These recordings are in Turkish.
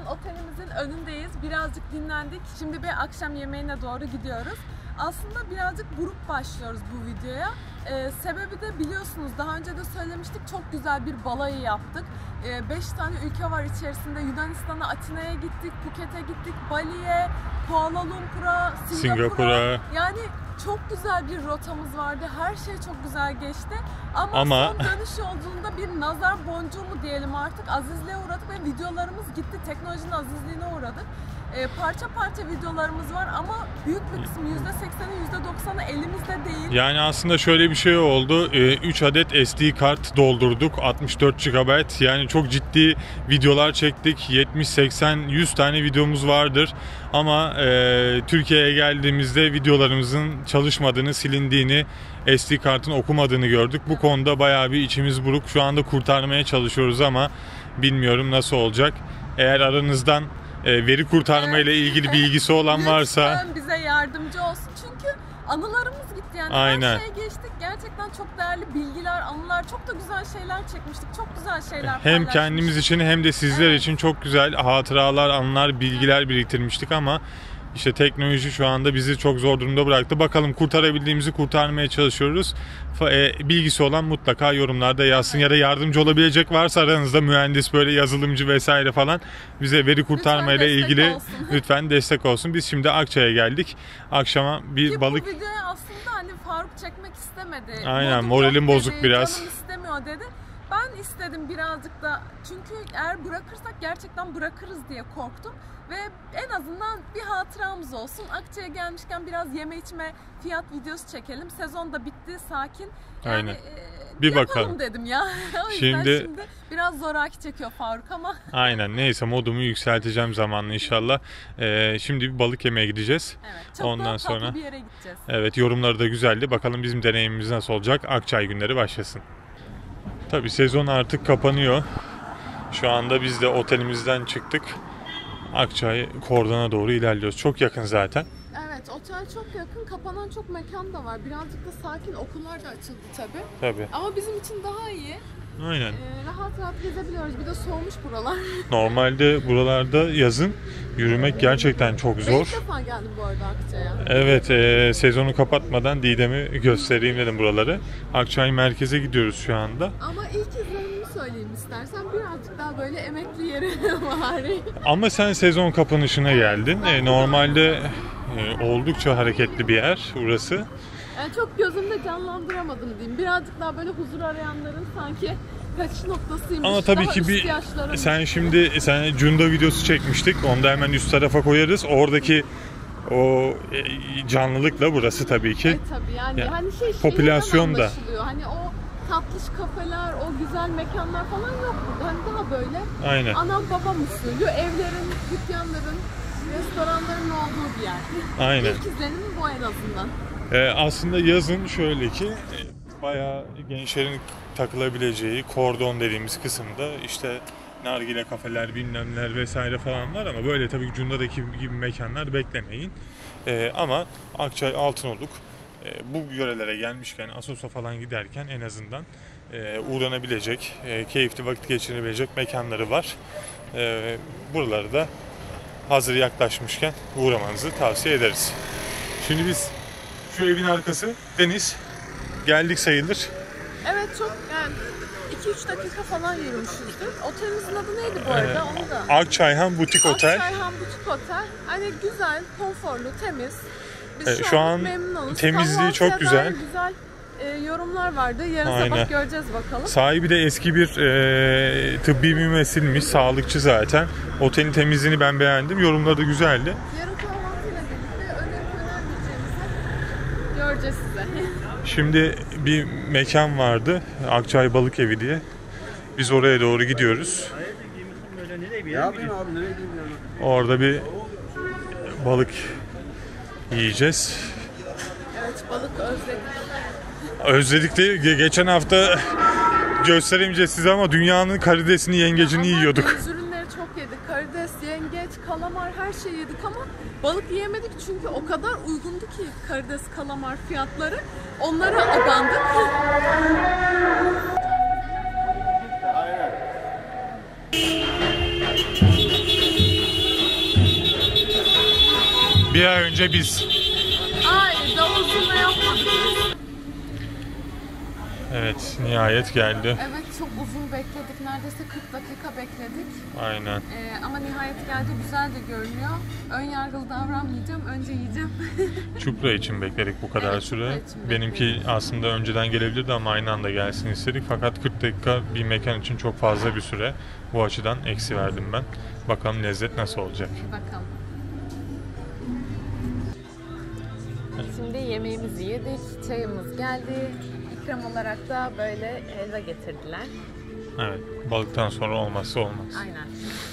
otelimizin önündeyiz. Birazcık dinlendik. Şimdi bir akşam yemeğine doğru gidiyoruz. Aslında birazcık grup başlıyoruz bu videoya. Sebebi de biliyorsunuz, daha önce de söylemiştik, çok güzel bir balayı yaptık. 5 tane ülke var içerisinde. Yunanistan'a, Atina'ya gittik, Phuket'e gittik, Bali'ye, Kuala Lumpur'a, Singapur'a. Yani çok güzel bir rotamız vardı. Her şey çok güzel geçti. Ama son dönüş yolculuğunda bir nazar boncuğu mu diyelim artık, azizliğe uğradık ve videolarımız gitti. Teknolojinin azizliğine uğradık. Parça parça videolarımız var ama büyük bir kısmı, %80'i %90'ı elimizde değil. Yani aslında şöyle bir şey oldu. 3 adet SD kart doldurduk. 64 GB. Yani çok ciddi videolar çektik. 70, 80, 100 tane videomuz vardır. Ama Türkiye'ye geldiğimizde videolarımızın çalışmadığını, silindiğini, SD kartın okumadığını gördük. Bu konuda bayağı bir içimiz buruk. Şu anda kurtarmaya çalışıyoruz ama bilmiyorum nasıl olacak. Eğer aranızdan veri kurtarma ile ilgili bilgisi olan varsa lütfen bize yardımcı olsun. Çünkü anılarımız gitti yani. Aynen. Her şeye geçtik. Gerçekten çok değerli bilgiler, anılar, çok da güzel şeyler çekmiştik. Çok güzel şeyler hem kendimiz için hem de sizler için çok güzel hatıralar, anılar, bilgiler biriktirmiştik ama İşte teknoloji şu anda bizi çok zor durumda bıraktı. Bakalım, kurtarabildiğimizi kurtarmaya çalışıyoruz. Bilgisi olan mutlaka yorumlarda yazsın ya da yardımcı olabilecek varsa aranızda, mühendis, böyle yazılımcı vesaire falan, bize veri kurtarmayla ilgili lütfen destek olsun. Biz şimdi Akçay'a geldik. Akşama bir balık... Bu videoyu aslında hani Faruk çekmek istemedi. Aynen, moralim bozuk dedi, biraz. Canım istemiyor dedi. Ben istedim birazcık da, çünkü eğer bırakırsak gerçekten bırakırız diye korktum. Ve en azından bir hatıramız olsun. Akçay'a gelmişken biraz yeme içme, fiyat videosu çekelim. Sezon da bitti, sakin. Yani, aynen. Bir bakalım dedim ya. O yüzden şimdi biraz zoraki çekiyor Faruk ama. Aynen, neyse, modumu yükselteceğim zamanla inşallah. Şimdi bir balık yemeye gideceğiz. Evet, çok ondan sonra bir yere gideceğiz. Evet, yorumları da güzeldi. Bakalım bizim deneyimimiz nasıl olacak. Akçay günleri başlasın. Tabii sezon artık kapanıyor. Şu anda biz de otelimizden çıktık. Akçay Kordon'a doğru ilerliyoruz. Çok yakın zaten. Evet, otel çok yakın. Kapanan çok mekan da var. Birazcık da sakin. Okullar da açıldı tabii. Tabii. Ama bizim için daha iyi. Aynen. Rahat rahat gezebiliyoruz. Bir de soğumuş buralar. Normalde buralarda yazın yürümek gerçekten çok zor. Ben ilk defa geldim bu arada Akçay'a. Evet, sezonu kapatmadan Didem'i göstereyim dedim buraları. Akçay merkeze gidiyoruz şu anda. Ama ilk izlenimimi söyleyeyim istersen. Birazcık daha böyle emekli yeri var. Ama sen sezon kapanışına geldin. Normalde oldukça hareketli bir yer burası. Yani çok gözümde canlandıramadım diyeyim. Birazcık daha böyle huzur arayanların sanki kaçış noktasıymış. Ama tabii daha ki sen Cunda videosu çekmiştik. Onu da hemen üst tarafa koyarız. Oradaki o canlılıkla burası tabii ki. Tabii yani hani popülasyon da. Hani o tatlış kafeler, o güzel mekanlar falan yok burada. Hani daha böyle aynen. Anam babam usulü evlerin, dükkanların, restoranların olduğu bir yer. Aynen. İlk izlenimi bu en azından. Aslında yazın şöyle ki bayağı gençlerin takılabileceği kordon dediğimiz kısımda işte nargile kafeler, bilmem neler vesaire falan var ama böyle tabii Cunda'daki gibi mekanlar beklemeyin. Ama Akçay, Altınoluk bu yörelere gelmişken, Assos'a falan giderken en azından uğranabilecek, keyifli vakit geçirebilecek mekanları var. Buraları da hazır yaklaşmışken uğramanızı tavsiye ederiz. Şimdi biz şu evin arkası deniz. Geldik sayılır. Evet, çok yani 2-3 dakika falan yürümüşüzdür. Otelimizin adı neydi bu arada? Onu da. Akçayhan Butik Otel. Akçayhan Butik Otel. Hani güzel, konforlu, temiz. Biz şu an memnunuz. temizliği çok güzel. Güzel yorumlar vardı. Yarın sabah göreceğiz bakalım. Sahibi de eski bir tıbbi mümessilmiş, sağlıkçı zaten. Otelin temizliğini ben beğendim. Yorumları da güzeldi. Yarın kahvaltıyla birlikte önermeyeceğimizi göreceğiz size. Şimdi bir mekan vardı, Akçay Balık Evi diye. Biz oraya doğru gidiyoruz. Orada bir balık yiyeceğiz. Evet, balık özledik. Özledik de geçen hafta gösteremeyeceğiz size ama dünyanın karidesini, yengecini yiyorduk. Deniz ürünleri çok yedik. Karides, yengeç, kalamar, her şeyi yedik ama balık yiyemedik çünkü o kadar uygundu ki karides, kalamar fiyatları. Onlara abandık. Bir ay önce biz. Ay davul zurna yapmadık biz. Evet, nihayet geldi. Evet, çok uzun bekledik. Neredeyse 40 dakika bekledik. Aynen. Ama nihayet geldi. Güzel de görünüyor. Ön yargılı davranmayacağım. Önce yiyeceğim. Çupra için bekledik bu kadar Evet, süre. çupra için Benimki bekledik. aslında önceden gelebilirdi ama aynı anda gelsin istedik. Fakat 40 dakika bir mekan için çok fazla bir süre. Bu açıdan eksi verdim ben. Bakalım lezzet nasıl olacak. Bakalım. Şimdi yemeğimizi yedik. Çayımız geldi. İkram olarak da böyle helva getirdiler. Evet, balıktan sonra olmazsa olmaz. Aynen.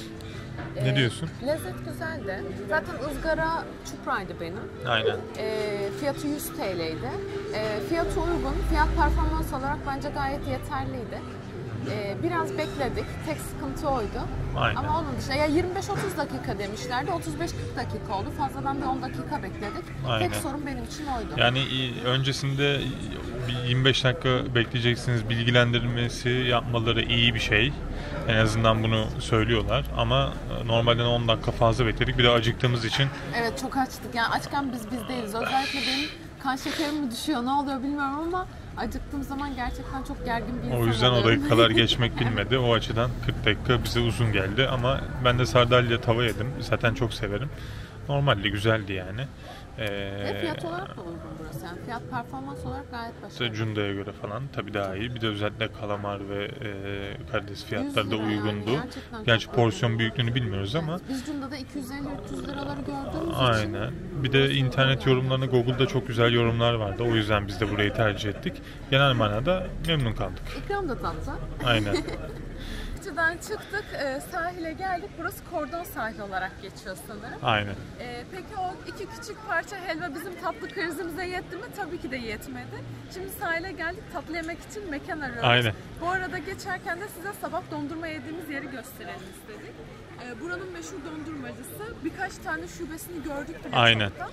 Ne diyorsun? Lezzet güzeldi. Zaten ızgara çupraydı benim. Aynen. Fiyatı 100 TL'ydi. Fiyatı uygun. Fiyat performans olarak bence gayet yeterliydi. Biraz bekledik. Tek sıkıntı oydu. Aynen. Ama onun dışında ya 25-30 dakika demişlerdi. 35-40 dakika oldu. Fazladan bir 10 dakika bekledik. Aynen. Tek sorun benim için oydu. Yani öncesinde bir 25 dakika bekleyeceksiniz, bilgilendirmesi yapmaları iyi bir şey. En azından bunu söylüyorlar ama normalden 10 dakika fazla bekledik. Bir de acıktığımız için. Evet, çok açtık. Yani açken biz değiliz. Özellikle benim kan şekerim mi düşüyor, ne oluyor bilmiyorum ama acıktığım zaman gerçekten çok gergin bir insan O yüzden o oluyorum. dakikalar geçmek bilmedi. O açıdan 40 dakika bize uzun geldi ama ben de sardalya tava yedim. Zaten çok severim. Normalde güzeldi yani. Ve fiyat olarak da uygun burası. Yani fiyat performans olarak gayet başarılı. Cunda'ya göre falan tabii daha iyi. Bir de özellikle kalamar ve karides fiyatları da 100 lira uygundu. yani, gerçekten Gerçi çok porsiyon uygun. büyüklüğünü bilmiyoruz ama. Biz Cunda'da 250-300 liraları gördüğümüz için. Aynen. Bir de internet yorumlarına Google'da çok güzel yorumlar vardı. O yüzden biz de burayı tercih ettik. Genel manada memnun kaldık. İkram da tatlı. Aynen. Bahçeden çıktık, sahile geldik. Burası kordon sahili olarak geçiyor sanırım. Aynen. Peki o iki küçük parça helva bizim tatlı krizimize yetti mi? Tabii ki de yetmedi. Şimdi sahile geldik, tatlı yemek için mekan arıyoruz. Aynen. Bu arada geçerken de size sabah dondurma yediğimiz yeri gösterelim istedik. Buranın meşhur dondurmacısı. Birkaç tane şubesini gördük bile. Aynen. çoktan.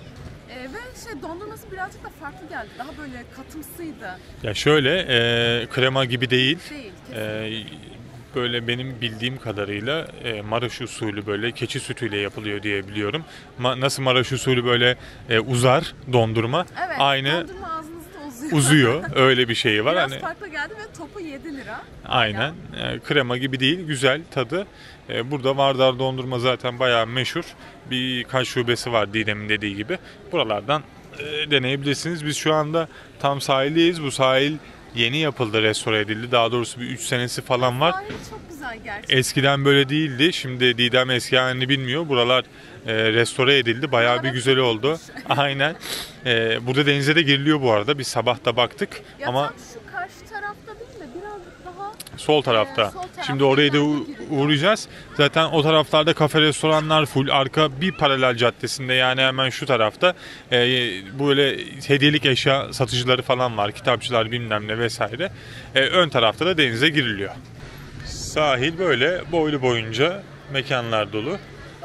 Ve dondurması birazcık da farklı geldi. Daha böyle katımsıydı. Ya şöyle krema gibi değil. Değil, kesinlikle. Böyle benim bildiğim kadarıyla Maraş usulü böyle keçi sütüyle yapılıyor diye biliyorum. Nasıl Maraş usulü böyle uzar dondurma. Evet, aynı dondurma ağzınızda uzuyor. uzuyor. Öyle bir şeyi var. Biraz Hani farklı geldi ve topu 7 lira. aynen. Krema gibi değil, güzel tadı. Burada Vardar dondurma zaten bayağı meşhur. Birkaç şubesi var Didem'in dediği gibi. Buralardan deneyebilirsiniz. Biz şu anda tam sahildeyiz. Bu sahil yeni yapıldı, restore edildi. Daha doğrusu bir 3 senesi falan var. Sahil çok güzel gerçekten. Eskiden böyle değildi. Şimdi Didem eski halini bilmiyor. Buralar restore edildi. Bayağı bir Buralar güzel hep oldu. Aynen. Burada denize de giriliyor bu arada. Biz sabah da baktık. Ya ama tam şu karşı tarafta değil de birazcık daha sol tarafta. sol tarafta Şimdi oraya da denize giriliyor. uğrayacağız. Zaten o taraflarda kafe, restoranlar full. Arka bir paralel caddesinde, yani hemen şu tarafta böyle hediyelik eşya satıcıları falan var. Kitapçılar bilmem ne vesaire. Ön tarafta da denize giriliyor. Sahil böyle boylu boyunca mekanlar dolu.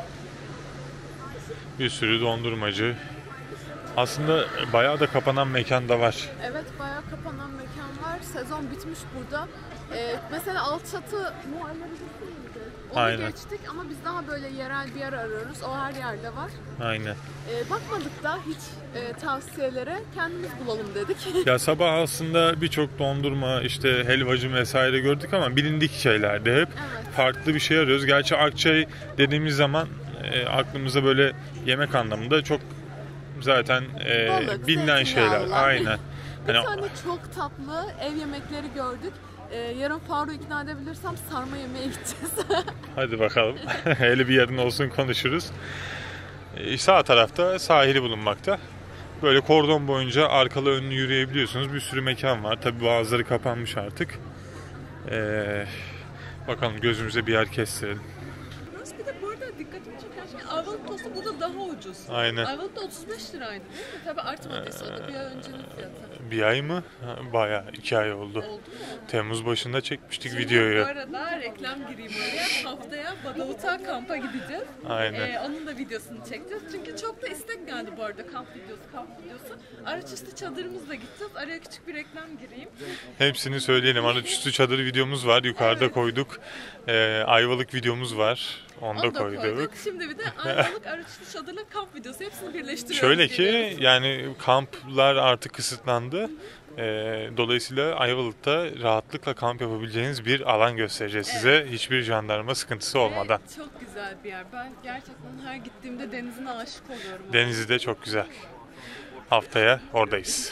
Bir sürü dondurmacı. Aslında bayağı da kapanan mekan da var. evet bayağı kapanan mekanlar. Sezon bitmiş burada. Mesela Alçatı muhallebicisi miydi? Onu Aynen. geçtik ama biz daha böyle yerel bir yer arıyoruz. O her yerde var. Aynen. Bakmadık da hiç tavsiyelere, kendimiz bulalım dedik. Ya sabah aslında birçok dondurma, işte helvacı vesaire gördük ama bilindik şeylerdi hep. Evet. Farklı bir şey arıyoruz. Gerçi Akçay dediğimiz zaman aklımıza böyle yemek anlamında çok zaten Balık, bilinen şeyler. zeytinyağlılar. Aynen. Bir Hani tane çok tatlı ev yemekleri gördük. Yarın Faruk'u ikna edebilirsem sarma yemeye gideceğiz. hadi bakalım. Hele bir yarın olsun, konuşuruz. Sağ tarafta sahili bulunmakta. Böyle kordon boyunca arkalı önlü yürüyebiliyorsunuz. Bir sürü mekan var. Tabii bazıları kapanmış artık. Bakalım gözümüze bir yer kestirelim. Bir de bu arada dikkatimi çeken şey Ayvalık tostu burada daha ucuz. Aynen. Ayvalık'ta 35 liraydı değil mi? Tabii artmadıysa o da bir ay öncenin fiyatı. Bir ay mı? Bayağı 2 ay oldu. Oldu mu? Temmuz başında çekmiştik Şimdi videoyu. Bu arada reklam gireyim oraya. Haftaya Badavut'a kampa gideceğiz. Aynen. Onun da videosunu çekeceğiz. Çünkü çok da istek geldi bu arada kamp videosu. Araçüstü çadırımızla gideceğiz. Araya küçük bir reklam gireyim. Hepsini söyleyelim. Araçüstü çadır videomuz var. Yukarıda Evet. koyduk. Ayvalık videomuz var. Onu da koyduk. Şimdi bir de Ayvalık Arıçlı Çadır'la kamp videosu. Hepsini birleştiriyoruz. Şöyle ki yani kamplar artık kısıtlandı. Dolayısıyla Ayvalık'ta rahatlıkla kamp yapabileceğiniz bir alan göstereceğiz size. Hiçbir jandarma sıkıntısı olmadan. Evet, çok güzel bir yer. Ben gerçekten her gittiğimde denizine aşık oluyorum. Denizi de çok güzel. Haftaya oradayız.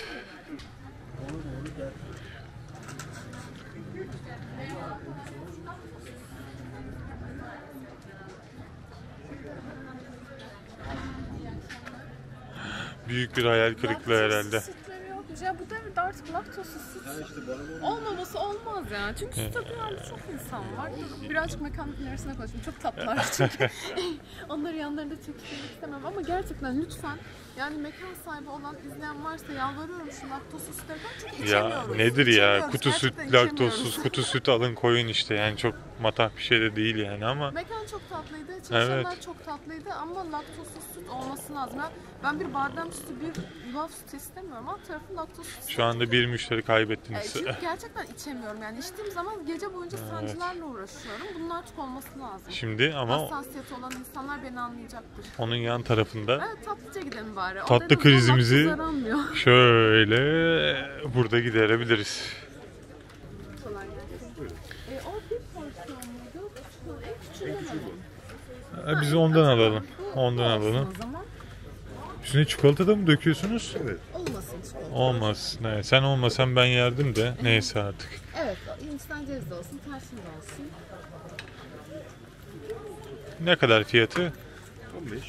Büyük bir hayal kırıklığı herhalde. Sütleri yokmuş. Ya bu devirde artık laktozsuz süt olmaması olmaz yani. Çünkü süt tabii çok insan var. Birazcık mekanlık ilerisine konuşayım. Çok tatlılar çünkü. Onları yanlarında çekiştirmek istemem ama gerçekten lütfen yani mekan sahibi olan izleyen varsa yalvarıyorum şu laktozsuz sütlerden çünkü içemiyoruz. Ya nedir ya? Kutu süt, Gerçekten laktozsuz, kutu süt alın koyun işte. Yani çok matah bir şey de değil yani ama. Mekan çok tatlıydı, çalışanlar çok tatlıydı ama laktozsuz süt olması lazım. Ben bir badem sütü, bir yulaf sütü istemiyorum. Alt tarafı laktozsuz süt. Şu anda bir müşteri kaybettiniz. Çünkü gerçekten içemiyorum yani. İçtiğim zaman gece boyunca sancılarla uğraşıyorum. Bunun artık olması lazım. Şimdi ama hassasiyeti olan insanlar beni anlayacaktır. onun yan tarafında Evet, tatlıca gidelim bari. O tatlı dedim, krizimizi laktoz aranmıyor. şöyle burada giderebiliriz. Kolay gelsin. O bir porsiyon muydu? En küçüğünden alalım. Biz ondan alalım. Ondan alalım. O zaman Üstüne çikolata da mı döküyorsunuz? Evet. olmasın çikolata. Olmaz. Ne, sen olmasan ben yerdim de neyse artık. Evet, Hindistan cevizi de olsun, tarçın da olsun. Ne kadar fiyatı? 15.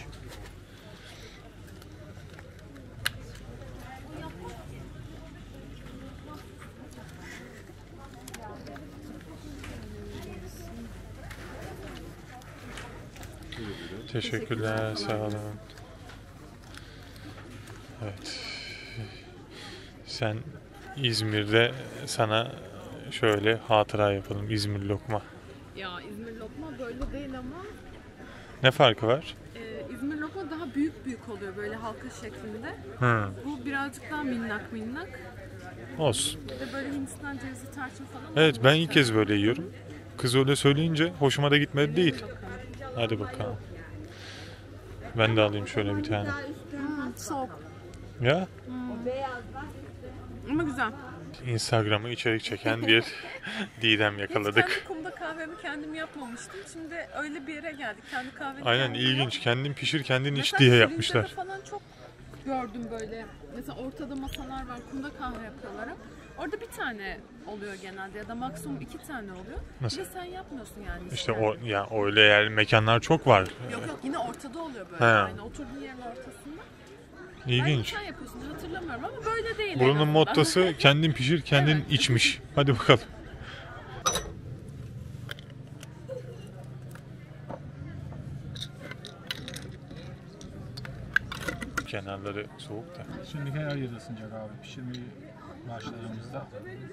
Teşekkürler, sağ olun. Evet. Sen İzmir'de sana şöyle hatıra yapalım. İzmir lokma. Ya İzmir lokma böyle değil ama Ne farkı var? İzmir lokma daha büyük oluyor böyle halka şeklinde. Hı, Bu birazcık daha minnak. olsun. Bir de böyle Hindistan cevizi tarçın falan. Evet, ben ilk kez böyle yiyorum. Kız öyle söyleyince hoşuma da gitmedi değil. Hadi bakalım. Ben de alayım şöyle bir tane. Soğuk. Ya Ama güzel. Instagram'a içerik çeken bir Didem Hiç yakaladık. kendi kumda kahvemi kendim yapmamıştım. Şimdi öyle bir yere geldik. Kendi kahvemi Aynen, kendim ilginç. yap. Kendin pişir, kendin iç Mesela diye Şirince'de yapmışlar. falan çok gördüm böyle. Mesela ortada masalar var. Kumda kahve yapıyorlar. Orada bir tane oluyor genelde ya da maksimum 2 tane oluyor. Nasıl? Bir de sen yapmıyorsun yani. İşte o ya öyle yer mekanlar çok var. Yok yine ortada oluyor böyle. He. Yani oturduğun yerin ortasında. İlginç. Sen yapıyorsun hatırlamıyorum ama böyle değil. en Buranın azından. mottosu kendin pişir, kendin içmiş. Hadi bakalım. Kenarları soğuk da. Şimdi her yerde sıcak abi. Pişirmeyi başladığımızda.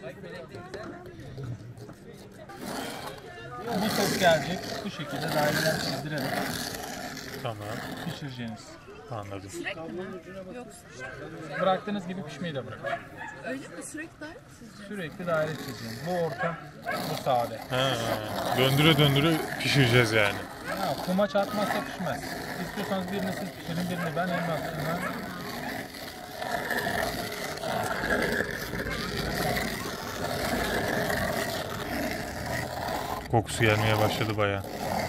Bu sos gelecek. Bu şekilde daireler çizdirerek Tamam, pişireceğiniz. anladım. Sürekli mi? Yoksa Bıraktığınız gibi pişmeyi de bırakın. öyle mi? Sürekli daire mi çizeceğim? Sürekli daire çizeceğiz. Bu orta, bu sade. Ha, döndüre döndüre pişireceğiz yani. Ha, kumaş atmazsa pişmez. İstiyorsanız birini siz pişirin, birini ben en basitinden. Kokusu gelmeye başladı bayağı.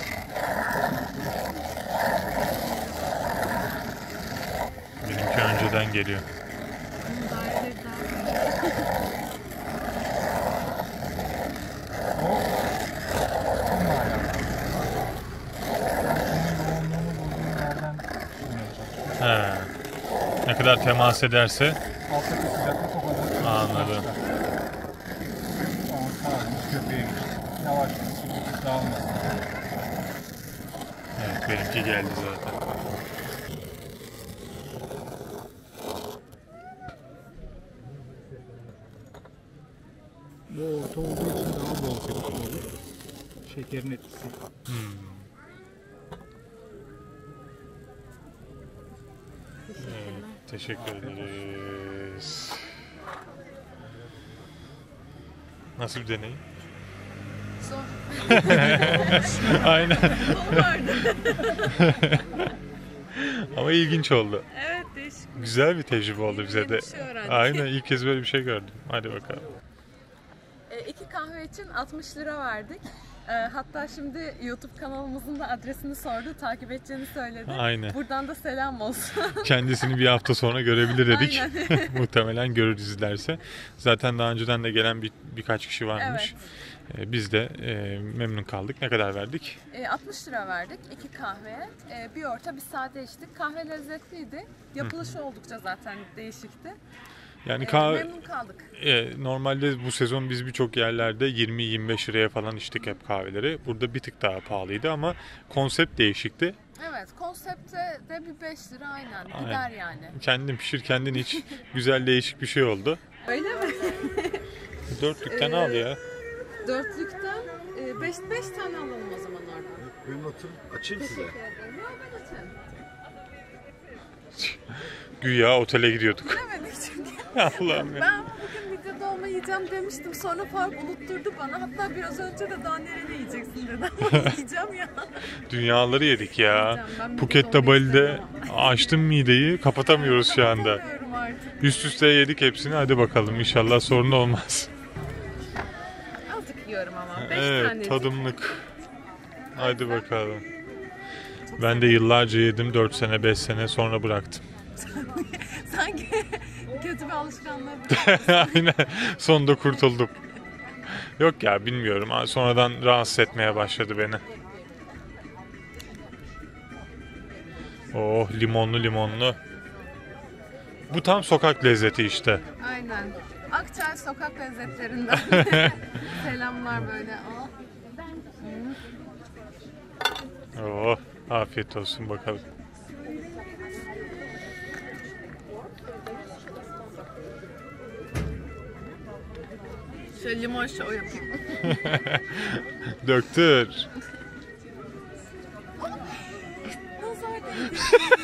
Benimki önceden geliyor. Bunun daireleri daha O kum ayağı. Kumun yoğunluğunu bulduğun yerden pişirmeye çalışıyoruz. He. Ne kadar temas ederse Alttaki sıcaklık o kadar. Anladım. Sağımız köpeğe geçti. Yavaş bir dağılmasın. evet, benimki geldi zaten. Bu orta olduğu için daha bol köpük olur. Şekerin etkisi. Evet, teşekkür ederiz. Nasıl bir deneyim? zor. Aynen. O vardı. Ama ilginç oldu. Evet, değişik. Güzel bir tecrübe oldu bize de. Bir şey öğrendik. Aynen, ilk kez böyle bir şey gördüm. Hadi bakalım. 2 kahve için 60 lira verdik. Hatta şimdi YouTube kanalımızın da adresini sordu, takip edeceğini söyledi. Aynen. Buradan da selam olsun. Kendisini bir hafta sonra görebilir dedik. Aynen. Muhtemelen görürüz izlerse. Zaten daha önceden de gelen birkaç kişi varmış. Biz de memnun kaldık. Ne kadar verdik? 60 lira verdik 2 kahveye. Bir orta bir sade içtik. Kahve lezzetliydi. Yapılışı oldukça zaten değişikti. Yani Memnun kaldık. normalde bu sezon biz birçok yerlerde 20-25 liraya falan içtik hep kahveleri. Burada bir tık daha pahalıydı ama konsept değişikti. Evet, konsepte de bir 5 lira aynen gider yani. Kendin pişir kendin iç. Güzel değişik bir şey oldu. Öyle mi? Dörtlükten al ya. Dörtlükten 5 tane alalım o zaman oradan. Benim oturup açayım size. Teşekkür ederim. Yok, ben açarım. Güya otele gidiyorduk. Demedik çünkü. Allah'ım ya. Ben bugün midye dolma yiyeceğim demiştim. Sonra Faruk unutturdu bana. Hatta biraz önce de daha nerede yiyeceksin dedi. Ama yiyeceğim ya. Dünyaları yedik ya. Yiyeceğim. Ben midye Phuket'te, dolma Bali'de istemem. açtım mideyi, kapatamıyoruz şu anda. Kapatamıyorum artık. Üst üste yedik hepsini, hadi bakalım inşallah sorun olmaz. Azıcık yiyorum ama. 5 Evet, tanecik. tadımlık. Hadi bakalım. Ben de yıllarca yedim, 4 sene 5 sene sonra bıraktım. Sanki kötü bir alışkanlığı. Aynen, sonunda kurtuldum. Yok ya, bilmiyorum, sonradan rahatsız etmeye başladı beni. Oh, limonlu limonlu. Bu tam sokak lezzeti işte. Aynen. Akçay sokak lezzetlerinden. Selamlar böyle. Oh, afiyet olsun bakalım. Şöyle limon şov yapayım. Döktür. Nazar değdi.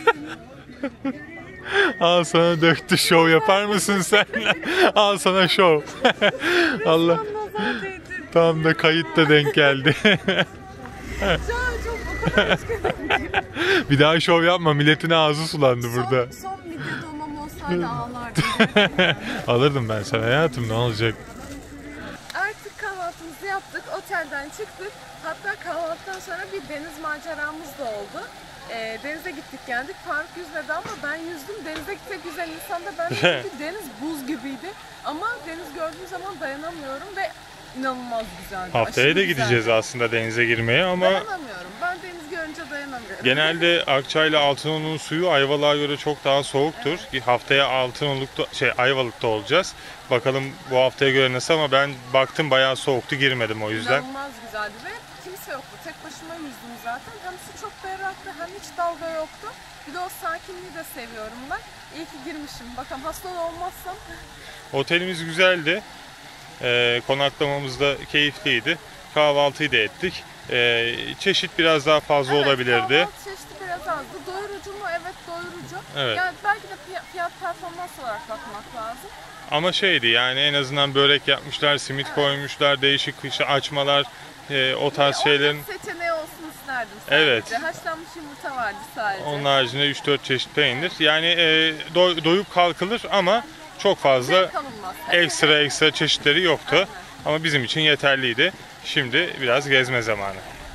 Al sana döktü, şov yapar mısın sen? Al sana şov. Allah, Nazar değdi. tam da kayıtta denk geldi. Şu an çok o kadar üzgünüm. Bir daha şov yapma, milletin ağzı sulandı burada. Son midye dolmam olsaydı ağlardım. Alırdım ben sana hayatım, ne olacak? Artık kahvaltımızı yaptık, otelden çıktık. Hatta kahvaltıdan sonra bir deniz maceramız da oldu. Denize gittik geldik. Faruk yüzmedi ama ben yüzdüm. Denize gitmek güzel insan da ben de çünkü deniz buz gibiydi. Ama deniz gördüğüm zaman dayanamıyorum ve inanılmaz güzeldi. Haftaya aşırı da güzeldi. gideceğiz aslında denize girmeye ama Dayanamıyorum. Ben deniz görünce dayanamıyorum. genelde Akçay'la Altınoluk'un suyu Ayvalık'a göre çok daha soğuktur. Haftaya Ayvalık'ta olacağız. Bakalım bu haftaya göre nasıl, ama ben baktım bayağı soğuktu, girmedim o yüzden. İnanılmaz güzeldi ve kimse yoktu. Tek başıma yüzdüm zaten. Hem su çok berraktı hem hiç dalga yoktu. Bir de o sakinliği de seviyorum ben. İyi ki girmişim. Bakalım hasta da olmazsam. Otelimiz güzeldi. Konaklamamız da keyifliydi. Kahvaltıyı da ettik. Çeşit biraz daha fazla olabilirdi. Kahvaltı çeşidi biraz azdı. Doyurucu mu? Evet, doyurucu. Evet. Yani belki de fiyat performans olarak bakmak lazım. Ama şeydi yani, en azından börek yapmışlar, simit koymuşlar, değişik işte açmalar, o tarz şeylerin. Orada seçeneği olsun isterdim sadece. Evet. Haşlanmış yumurta vardı sadece. Onun haricinde 3-4 çeşit peynir. Yani doyup kalkılır ama çok fazla Zevk alınmaz. ekstra çeşitleri yoktu. Aynen. Ama bizim için yeterliydi. Şimdi biraz gezme zamanı.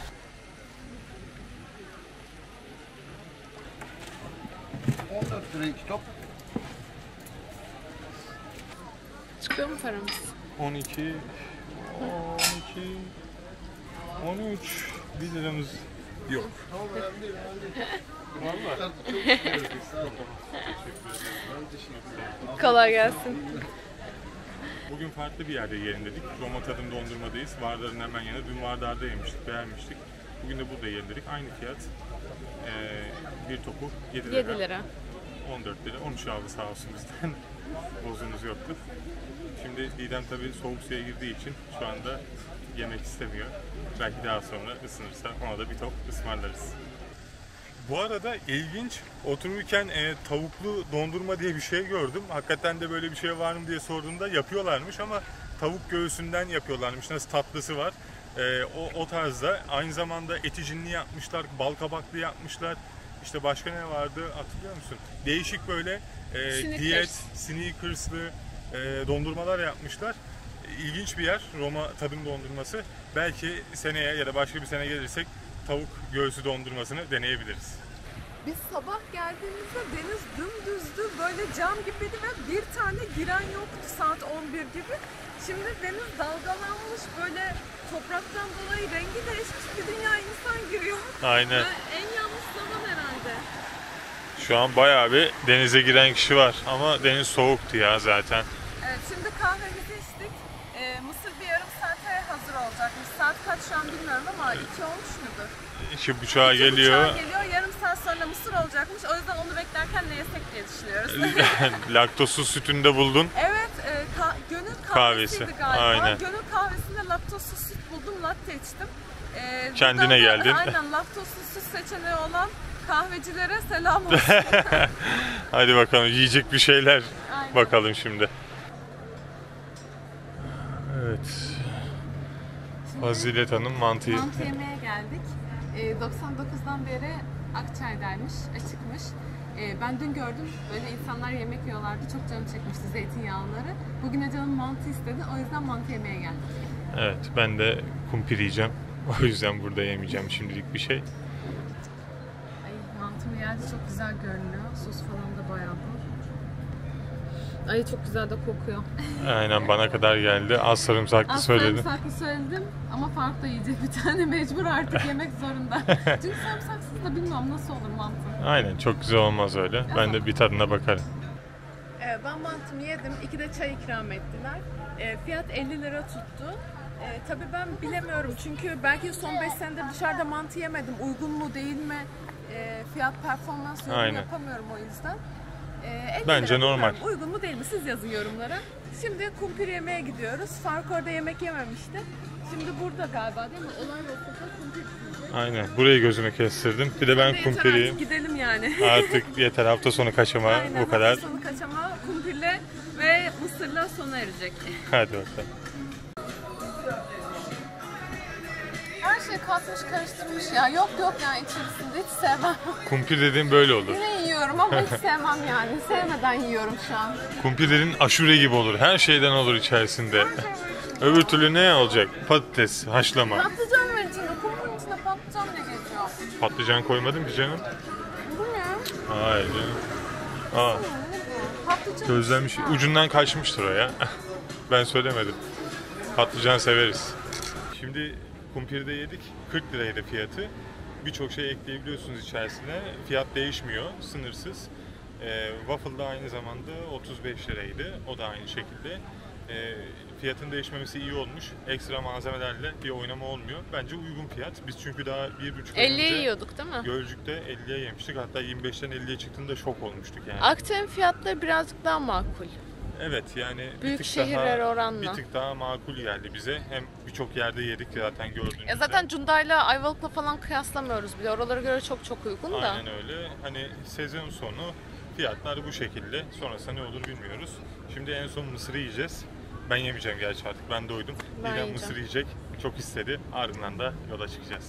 Top. Çıkıyor mu paramız? 12, 13, 1 liramız yok. Kolay gelsin. Bugün farklı bir yerde yiyelim dedik. Roma Tadım Dondurma'dayız. Vardar'ın hemen yanında. Dün Vardar'da yemiştik, beğenmiştik. Bugün de burada yiyelim dedik. Aynı fiyat. Bir topu 7 lira. 7 lira. 14 lira. 13 aldı sağ olsun bizden. Bozduğumuz yoktu. Şimdi Didem tabii soğuk suya girdiği için şu anda yemek istemiyor. Belki daha sonra ısınırsa ona da bir top ısmarlarız. Bu arada ilginç, otururken tavuklu dondurma diye bir şey gördüm. Hakikaten de böyle bir şey var mı diye sorduğumda yapıyorlarmış ama tavuk göğsünden yapıyorlarmış. Nasıl tatlısı var. O tarzda. Aynı zamanda eticinli yapmışlar, bal kabaklı yapmışlar. İşte başka ne vardı hatırlıyor musun? Değişik böyle diyet, sneakers'lı dondurmalar yapmışlar. İlginç bir yer Roma tadım dondurması. Belki seneye ya da başka bir sene gelirsek tavuk göğsü dondurmasını deneyebiliriz. Biz sabah geldiğimizde deniz dümdüzdü, böyle cam gibiydi ve bir tane giren yoktu saat 11 gibi. Şimdi deniz dalgalanmış, böyle topraktan dolayı rengi değişmiş, bir dünya insan giriyor. Aynen. Ve en yanlış zaman herhalde. Şu an bayağı bir denize giren kişi var ama deniz soğuktu ya zaten. Evet, şimdi kahvemizi içtik. Mısır bir yarım saate hazır olacakmış. Saat kaç şu an bilmiyorum ama 2 olmuş mudur? 2.30'a geliyor. 2.30'a geliyor. Yarım saat sonra mısır olacakmış. O yüzden onu beklerken ne yesek diye düşünüyoruz. Laktozsuz sütünü de buldun. Evet, gönül Kahvesi, kahvesiydi galiba. aynen. Gönül kahvesinde laktozsuz süt buldum, latte içtim. Kendine buradan da, geldin. Aynen, laktozsuz süt seçeneği olan kahvecilere selam olsun. Hadi bakalım yiyecek bir şeyler Aynen. bakalım şimdi. Evet. Fazilet Hanım mantı yemeye geldik. 99'dan beri Akçay'daymış, açıkmış. Ben dün gördüm, böyle insanlar yemek yiyorlardı, çok canım çekmişti zeytinyağlıları. Bugün canım mantı istedi, o yüzden mantı yemeye geldik. Evet, ben de kumpir yiyeceğim. O yüzden burada yemeyeceğim şimdilik bir şey. Ay, mantım geldi, çok güzel görünüyor. Sos falan da bayağı bol. Ay, çok güzel de kokuyor. Aynen, bana kadar geldi. Az sarımsaklı söyledim. Az sarımsaklı söyledim ama Faruk da yiyecek bir tane, mecbur artık yemek zorunda. Çünkü sarımsaksız da bilmiyorum nasıl olur mantı. Aynen, çok güzel olmaz öyle. Ben de bir tadına bakarım. Ben mantımı yedim. 2 de çay ikram ettiler. Fiyat 50 lira tuttu. Tabii ben bilemiyorum çünkü belki son 5 senedir dışarıda mantı yemedim. Uygun mu değil mi? Fiyat performans yorum yapamıyorum o yüzden. Bence normal. Uygun mu değil mi? Siz yazın yorumlara. Şimdi kumpir yemeye gidiyoruz. Faruk orada yemek yememişti. Şimdi burada galiba değil mi? Olay yoksa kumpir yiyeceğiz. Aynen. Burayı gözüme kestirdim. Bir de ben kumpir yiyeyim. Gidelim yani. Artık yeter, hafta sonu kaçama. Aynen, o kadar. Hafta sonu kaçama kumpirle ve mısırla sona erecek. Hadi bakalım. Her şey katmış karıştırmış ya. Yok yani içerisinde hiç sevmem. Kumpir dediğim böyle olur. Yine yiyorum ama hiç sevmem yani. Sevmeden yiyorum şu an. Kumpir dediğin aşure gibi olur. Her şeyden olur içerisinde. Öbür türlü ne olacak? Patates, haşlama. Patlıcan var içinde. Kumpirin içinde patlıcan ne geçiyor? Patlıcan koymadın ki canım. Bilmiyorum. Hayır canım. Aa, Patlıcan. közlenmiş. Ucundan kaçmıştır o ya. Ben söylemedim. Patlıcan severiz. Şimdi kumpirde yedik. 40 liraydı fiyatı. Birçok şey ekleyebiliyorsunuz içerisine. Fiyat değişmiyor. Sınırsız. Waffle da aynı zamanda 35 liraydı. O da aynı şekilde. Fiyatın değişmemesi iyi olmuş. Ekstra malzemelerle bir oynama olmuyor. Bence uygun fiyat. Biz çünkü daha 1,5 ay önce 50'ye yiyorduk değil mi? Gölcük'te 50'ye yemiştik. Hatta 25'ten 50'ye çıktığında şok olmuştuk yani. Akçay'ın fiyatları birazcık daha makul. Evet yani Büyük bir tık şehirler daha, oranla. bir tık daha makul geldi bize. Hem birçok yerde yedik zaten gördüğünüzde. Ya zaten Cunda'yla Ayvalık'la falan kıyaslamıyoruz bile. Oralara göre çok uygun da. Aynen öyle. Hani sezon sonu fiyatlar bu şekilde. Sonrasında ne olur bilmiyoruz. Şimdi en son mısırı yiyeceğiz. Ben yemeyeceğim gerçi artık. Ben doydum. Ben Yine yiyeceğim. mısır yiyecek. Çok istedi. Ardından da yola çıkacağız.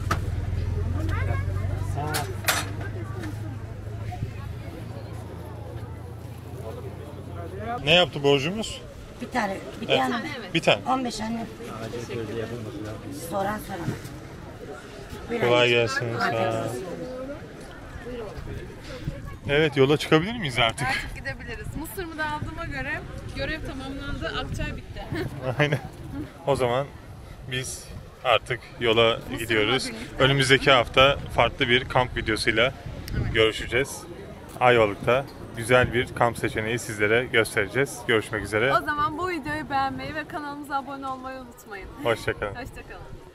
Ne yaptı borcumuz? Bir tane, bir Evet. tane. Bir tane. 15 anne. Soran. Buyurun. Kolay gelsin. Sağ ol. Evet, yola çıkabilir miyiz artık? Artık gidebiliriz. Mısırımı da aldığıma göre görev tamamlandı. Akçay bitti. Aynen. O zaman biz artık yola gidiyoruz. birlikte. Önümüzdeki hafta farklı bir kamp videosuyla görüşeceğiz. Ayvalık'ta güzel bir kamp seçeneği sizlere göstereceğiz. Görüşmek üzere. O zaman bu videoyu beğenmeyi ve kanalımıza abone olmayı unutmayın. Hoşça kalın. Hoşçakalın.